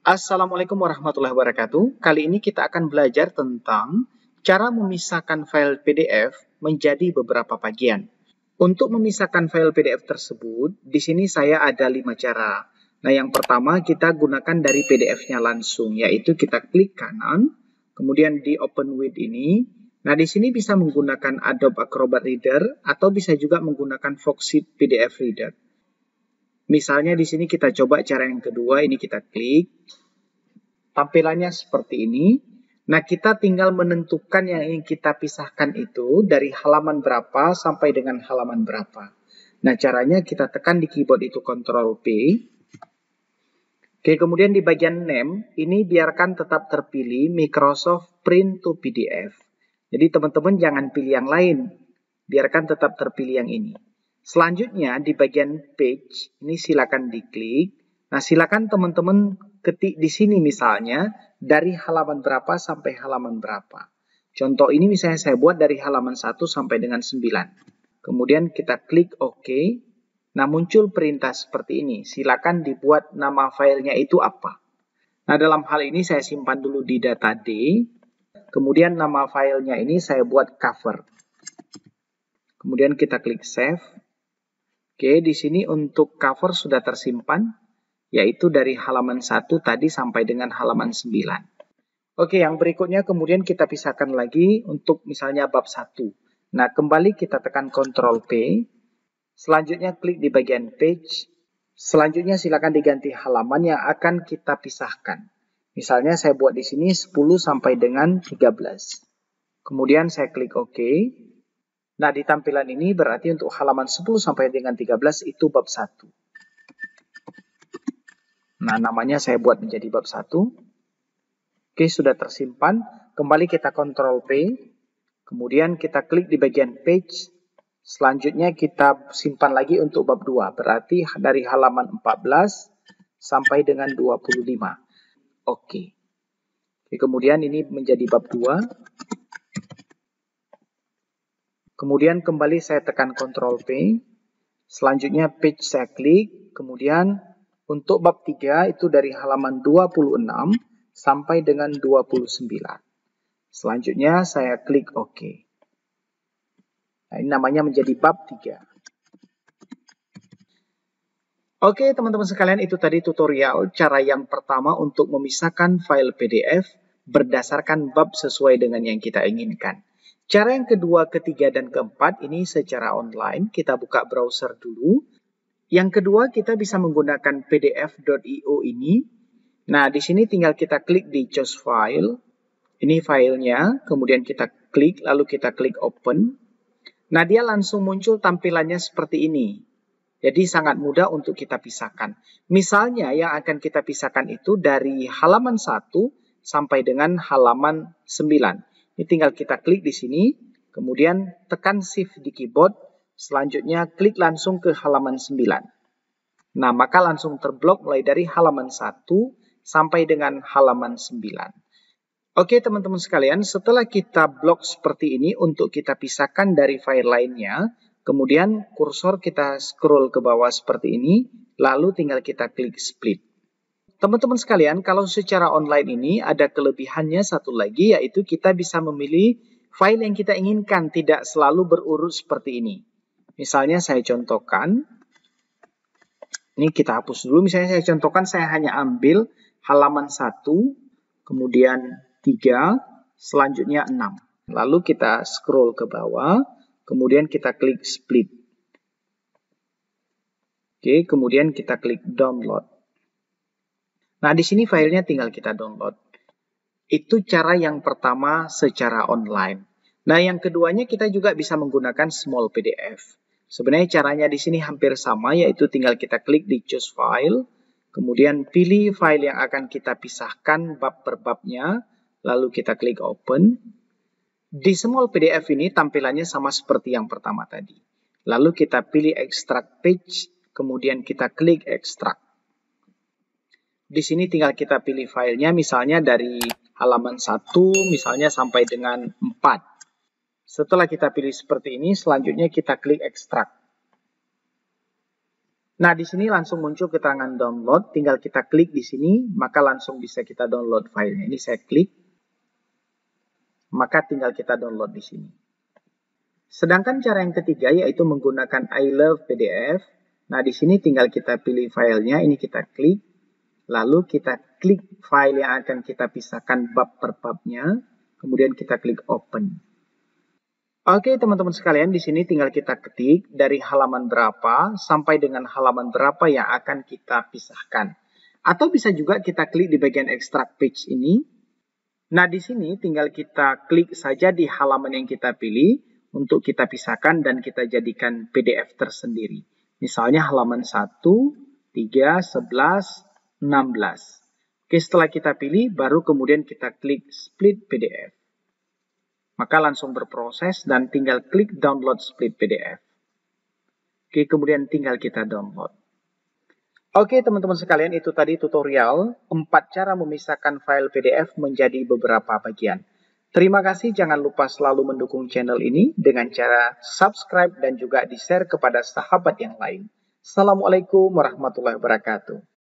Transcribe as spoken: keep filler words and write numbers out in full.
Assalamualaikum warahmatullahi wabarakatuh. Kali ini kita akan belajar tentang cara memisahkan file P D F menjadi beberapa bagian. Untuk memisahkan file P D F tersebut, di sini saya ada lima cara. Nah, yang pertama kita gunakan dari P D F-nya langsung, yaitu kita klik kanan, kemudian di Open With ini. Nah, di sini bisa menggunakan Adobe Acrobat Reader atau bisa juga menggunakan Foxit P D F Reader. Misalnya di sini kita coba cara yang kedua, ini kita klik. Tampilannya seperti ini. Nah, kita tinggal menentukan yang ingin kita pisahkan itu dari halaman berapa sampai dengan halaman berapa. Nah, caranya kita tekan di keyboard itu Ctrl P. Oke, kemudian di bagian name, ini biarkan tetap terpilih Microsoft Print to P D F. Jadi teman-teman jangan pilih yang lain. Biarkan tetap terpilih yang ini. Selanjutnya di bagian page, ini silakan diklik. Nah, silakan teman-teman ketik di sini misalnya dari halaman berapa sampai halaman berapa. Contoh ini misalnya saya buat dari halaman satu sampai dengan sembilan. Kemudian kita klik OK. Nah, muncul perintah seperti ini. Silakan dibuat nama filenya itu apa. Nah, dalam hal ini saya simpan dulu di data D. Kemudian nama filenya ini saya buat cover. Kemudian kita klik save. Oke, di sini untuk cover sudah tersimpan, yaitu dari halaman satu tadi sampai dengan halaman sembilan. Oke, yang berikutnya kemudian kita pisahkan lagi untuk misalnya bab satu. Nah, kembali kita tekan Ctrl P. Selanjutnya klik di bagian page. Selanjutnya silakan diganti halaman yang akan kita pisahkan. Misalnya saya buat di sini sepuluh sampai dengan tiga belas. Kemudian saya klik OK. Nah, di tampilan ini berarti untuk halaman sepuluh sampai dengan tiga belas itu bab satu. Nah, namanya saya buat menjadi bab satu. Oke, sudah tersimpan. Kembali kita Ctrl P. Kemudian kita klik di bagian page. Selanjutnya kita simpan lagi untuk bab dua. Berarti dari halaman empat belas sampai dengan dua puluh lima. Oke. Oke, kemudian ini menjadi bab dua. Kemudian kembali saya tekan Ctrl P. Selanjutnya page saya klik. Kemudian untuk bab tiga itu dari halaman dua puluh enam sampai dengan dua puluh sembilan. Selanjutnya saya klik OK. Nah, ini namanya menjadi bab tiga. Oke, teman-teman sekalian, itu tadi tutorial cara yang pertama untuk memisahkan file P D F berdasarkan bab sesuai dengan yang kita inginkan. Cara yang kedua, ketiga, dan keempat ini secara online. Kita buka browser dulu. Yang kedua, kita bisa menggunakan P D F dot i o ini. Nah, di sini tinggal kita klik di Choose File. Ini filenya. Kemudian kita klik, lalu kita klik Open. Nah, dia langsung muncul tampilannya seperti ini. Jadi sangat mudah untuk kita pisahkan. Misalnya yang akan kita pisahkan itu dari halaman satu sampai dengan halaman sembilan. Ini tinggal kita klik di sini, kemudian tekan Shift di keyboard, selanjutnya klik langsung ke halaman sembilan. Nah, maka langsung terblok mulai dari halaman satu sampai dengan halaman sembilan. Oke, teman-teman sekalian, setelah kita blok seperti ini untuk kita pisahkan dari file lainnya, kemudian kursor kita scroll ke bawah seperti ini, lalu tinggal kita klik split. Teman-teman sekalian, kalau secara online ini ada kelebihannya satu lagi, yaitu kita bisa memilih file yang kita inginkan, tidak selalu berurut seperti ini. Misalnya saya contohkan, ini kita hapus dulu, misalnya saya contohkan, saya hanya ambil halaman satu, kemudian tiga, selanjutnya enam. Lalu kita scroll ke bawah, kemudian kita klik split. Oke, kemudian kita klik download. Nah, di sini filenya tinggal kita download. Itu cara yang pertama secara online. Nah, yang keduanya kita juga bisa menggunakan small P D F. Sebenarnya caranya di sini hampir sama, yaitu tinggal kita klik di Choose File, kemudian pilih file yang akan kita pisahkan bab per babnya, lalu kita klik Open. Di small P D F ini tampilannya sama seperti yang pertama tadi. Lalu kita pilih Extract Page, kemudian kita klik Extract. Di sini tinggal kita pilih filenya, misalnya dari halaman satu, misalnya sampai dengan empat. Setelah kita pilih seperti ini, selanjutnya kita klik Extract. Nah, di sini langsung muncul keterangan download. Tinggal kita klik di sini, maka langsung bisa kita download filenya. Ini saya klik, maka tinggal kita download di sini. Sedangkan cara yang ketiga yaitu menggunakan I Love P D F. Nah, di sini tinggal kita pilih filenya, ini kita klik, lalu kita klik file yang akan kita pisahkan bab per babnya, kemudian kita klik open. Oke, teman-teman sekalian, di sini tinggal kita ketik dari halaman berapa sampai dengan halaman berapa yang akan kita pisahkan. Atau bisa juga kita klik di bagian extract page ini. Nah, di sini tinggal kita klik saja di halaman yang kita pilih untuk kita pisahkan dan kita jadikan P D F tersendiri. Misalnya halaman satu, tiga, sebelas, enam belas. Oke, setelah kita pilih, baru kemudian kita klik split P D F. Maka langsung berproses dan tinggal klik download split P D F. Oke, kemudian tinggal kita download. Oke, teman-teman sekalian, itu tadi tutorial empat cara memisahkan file P D F menjadi beberapa bagian. Terima kasih, jangan lupa selalu mendukung channel ini dengan cara subscribe dan juga di-share kepada sahabat yang lain. Assalamualaikum warahmatullahi wabarakatuh.